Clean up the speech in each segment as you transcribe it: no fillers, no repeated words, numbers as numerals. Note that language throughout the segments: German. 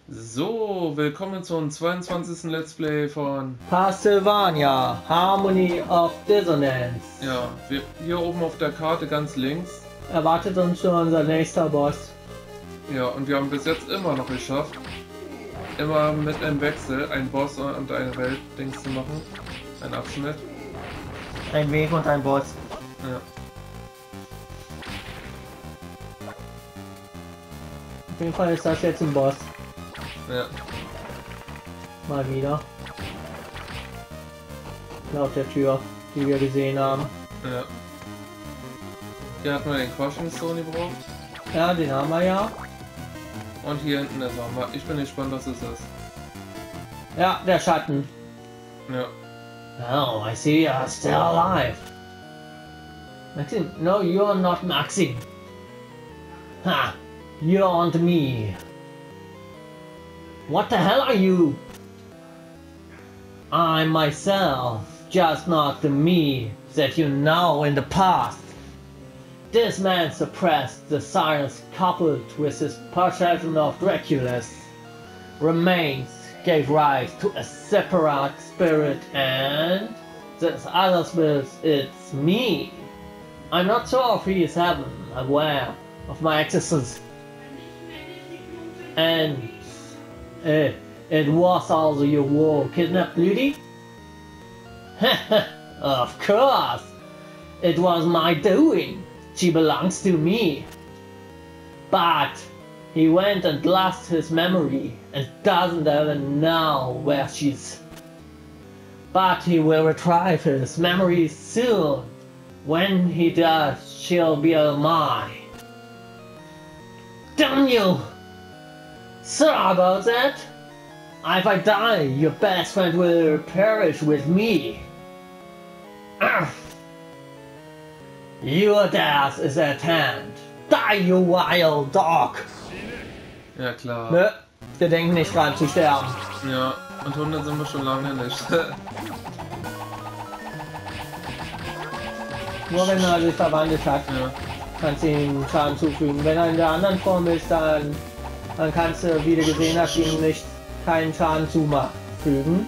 So, willkommen zum 22. Let's Play von Castlevania, Harmony of Dissonance. Ja, hier oben auf der Karte ganz links. Erwartet uns schon unser nächster Boss. Ja, und wir haben bis jetzt immer noch geschafft, immer mit einem Wechsel ein Boss und eine Welt-Dings zu machen. Ein Abschnitt. Ein Weg und ein Boss. Ja. Auf jeden Fall ist das jetzt ein Boss. Ja. Mal wieder. Laut der Tür, die wir gesehen haben. Ja. Hier hatten wir den Caution Stone gebraucht. Ja, den haben wir ja. Und hier hinten ist er. Ich bin gespannt, was es ist. Ja, der Schatten. Ja. Oh, I see you're still alive. Maxim, no, you're not Maxim. Ha, you're on to me. What the hell are you? I'm myself, just not the me that you know in the past. This man suppressed the science coupled with his possession of Dracula's remains gave rise to a separate spirit, and this other spirit, it's me. I'm not sure if he is even aware of my existence. And it was also you who kidnapped Ludi? Of course! It was my doing. She belongs to me. But he went and lost his memory and doesn't even know where she's. But he will retrieve his memory soon. When he does, she'll be mine. Damn you! Sorry about that. If I die, your best friend will perish with me. Your death is at hand. Die, you wild dog! Ja, klar. Ne? Wir denken nicht dran zu sterben. Ja, und Hunde sind wir schon lange nicht. Nur wenn er sich verwandelt hat, Ja. kannst du ihm Schaden zufügen. Wenn er in der anderen Form ist, dann kannst du, wie du gesehen hast, ihm nicht keinen Schaden zufügen.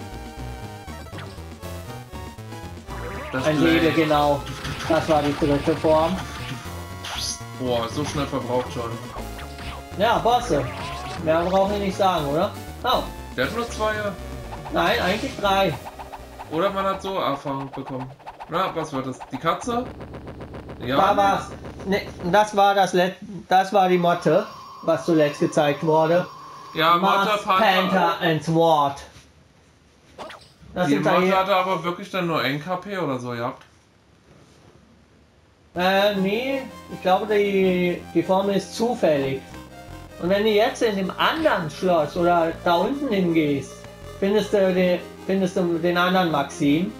Das Ein Blade. Lebe, genau. Das war die dritte Form. Boah, so schnell verbraucht schon. Ja, Bosse. Mehr brauchen wir nicht sagen, oder? Oh, Der hat nur zwei. nein, eigentlich 3. Oder man hat so Erfahrung bekommen. Na, was war das? Die Katze? Ja. Da war's. Ne, das war die Motte, was zuletzt gezeigt wurde. Ja, Mars, Motte, Panther and Sword. Das Die sind Motte da hatte aber wirklich dann nur 1 KP oder so gehabt. Nee, ich glaube die Formel ist zufällig. Und wenn du jetzt in dem anderen Schloss oder da unten hingehst, findest du den anderen Maxim.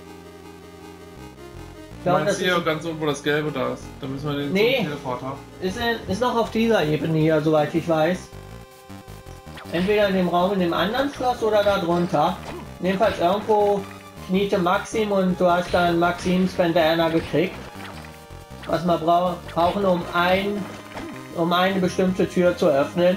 Ich Du glaube, meinst das hier ganz unten, wo das Gelbe da ist. Da müssen wir den Nee. zum Teleporter. ist noch auf dieser Ebene hier, soweit ich weiß. Entweder in dem Raum in dem anderen Schloss oder da drunter. Jedenfalls irgendwo kniete Maxim und du hast dann Maxims Bandana gekriegt. Was wir brauchen, um eine bestimmte Tür zu öffnen.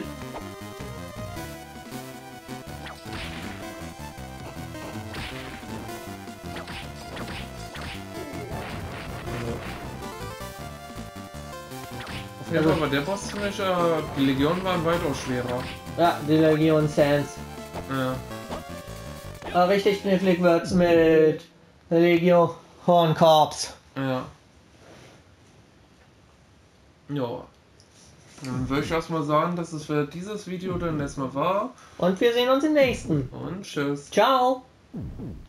Auf jeden Fall war der Boss ziemlich, die Legionen waren weitaus schwerer. Ja, die Legion Sans. Ja. Aber richtig knifflig wird's mit Legion Hornkorps. Ja. Ja. Dann würde ich erstmal sagen, dass es für dieses Video dann erstmal war. Und wir sehen uns im nächsten. Und tschüss. Ciao!